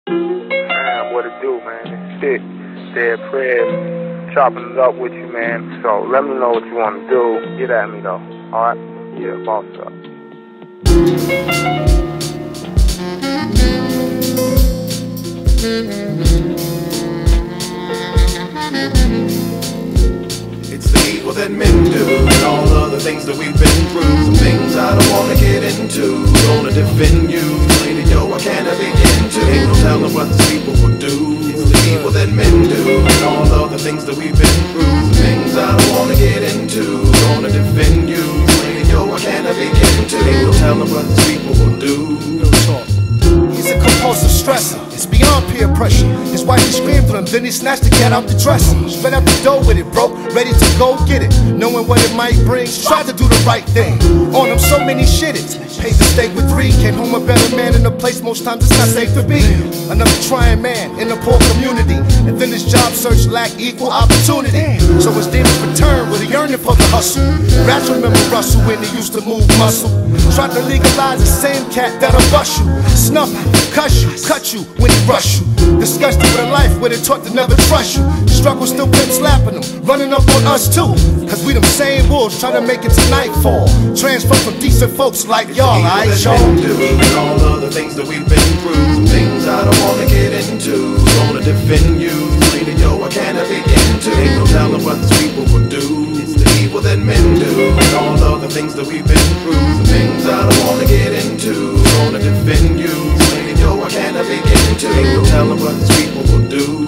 Man, what it do, man? It's Stick, Dead Prez, chopping it up with you, man. So let me know what you want to do. Get at me, though. Alright? Yeah, boss up. It's the evil that men do, and all of the things that we've been through. Some things I don't wanna get into. Gonna defend you, lady, yo, I can't begin to. Ain't no telling what these people will do. It's the evil that men do, and all of the things that we've been through. Some things I don't wanna get into. Gonna defend you, lady, yo, I can't begin to. Ain't no telling what these people will do. He's a compulsive stressor, it's beyond peer pressure. His wife screamed for him, then he snatched the cat out the dresser. Spent out the dough with it, broke, ready to go get it. Knowing what it might bring, tried to do the right thing. On him so many shitteds, paid to stay with three. Came home a better man in a place most times it's not safe to be. Another trying man in a poor community. And then his job search lacked equal opportunity. So his demons returned with a yearning for the hustle. Rats remember Russell when he used to move muscle. Tried to legalize the same cat that'll bust you, snuff you, cuss you, cut you when he rush you. Disgusted with a life where they taught to never trust you. Struggle still pimp slapping them, running up on us too. Cause we them same wolves trying to make it to nightfall. Transfer from decent folks like y'all, alright y'all? And all of the things that we've been through. Some things I don't wanna get into. Gonna defend you, lady, yo, I can't begin to. Ain't no telling what these people will do. It's the evil that men do, and all of the things that we've been through. Some things I don't wanna get into. Gonna defend you, lady, yo, I can't begin to. Ain't no telling what these people will do.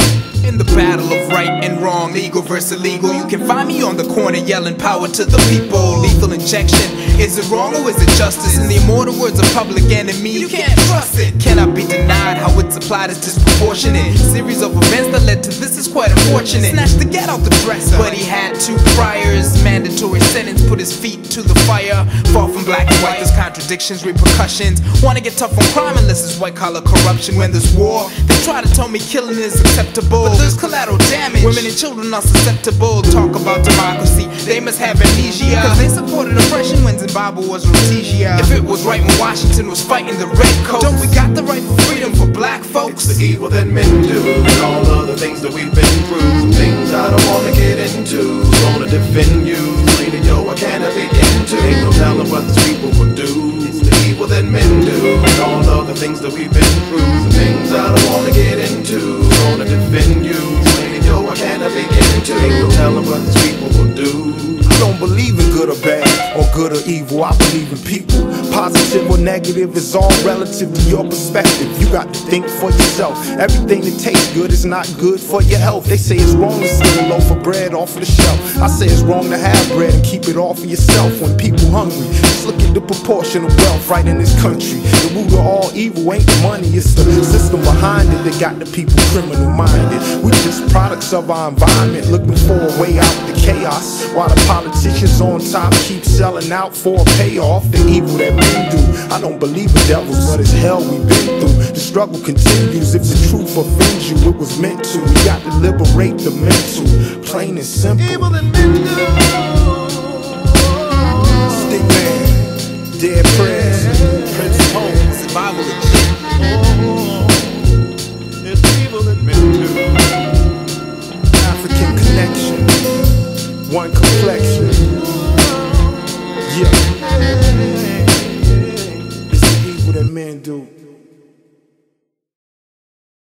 In the battle of right and wrong, legal versus illegal, you can find me on the corner yelling power to the people. Lethal injection, is it wrong or is it justice? In the immortal words of Public Enemy, you can't trust it. Cannot be denied, how it's applied is disproportionate. Series of events that led to this is quite unfortunate. Snatched the gat out the dresser, but he had 2 priors. Mandatory sentence, put his feet to the fire. Far from black and white, there's contradictions, repercussions. Wanna get tough on crime unless it's white collar corruption. When there's war, they try to tell me killing is acceptable, but there's collateral damage. Women and children are susceptible. Talk about democracy, they must have amnesia, cause they supported oppression when Zimbabwe was Rhodesia. If it was right when Washington was fighting the redcoats, don't we got the right for freedom for black folks? It's the evil that men do, and all of the things that we've been through. Some things I don't wanna get into. Gonna defend you, lady, yo, I can't begin to. Ain't no telling what these people will do. It's the evil that men do, and all of the things that we've been through. Some things I don't wanna get into. Gonna defend you, lady, yo, I can't begin to. Ain't no telling what these people will do. I don't believe in good or bad, or good or evil, I believe in people. Positive or negative is all relative to your perspective. You got to think for yourself. Everything that tastes good is not good for your health. They say it's wrong to steal a loaf of bread off of the shelf. I say it's wrong to have bread and keep it all for yourself. When people hungry, just look at the proportion of wealth right in this country. The root of all evil ain't the money, it's the system behind it that got the people criminal minded. We just products of our environment, looking for a way out of the chaos, while the politicians on top keep selling out for a payoff. The evil that men do, I don't believe in devils, but it's hell we've been through. The struggle continues, if the truth offends you, it was meant to. We got to liberate the mental, plain and simple. Evil that men do. Stickman, Dead Prez, Prince Home, Survival legit.